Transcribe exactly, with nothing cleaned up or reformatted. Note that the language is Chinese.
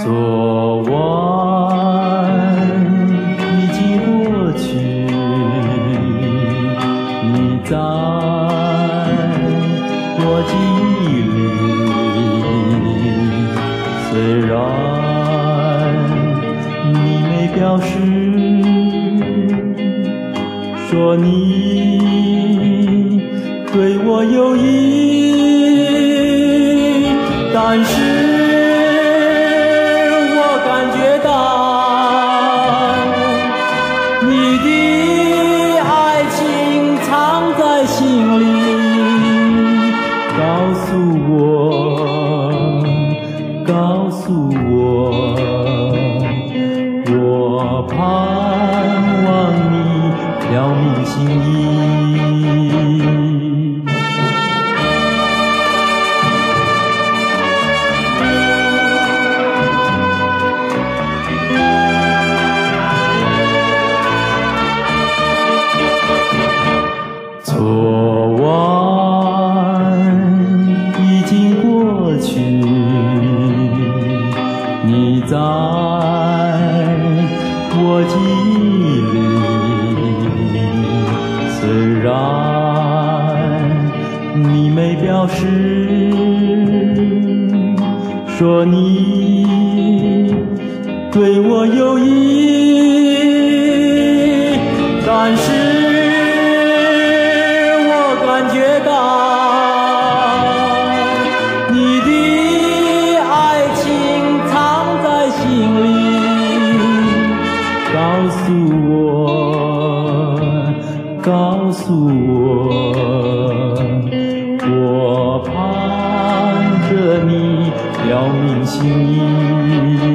昨晚已经过去，你在我记忆里，虽然你没表示，说你对我有意，但是心里告诉我，告诉我，我盼望你表明心意。昨晚已经过去，你在我记忆里，虽然你没表示，说你对我有意，但是感觉到你的爱情藏在心里，告诉我，告诉我，我盼着你表明心意。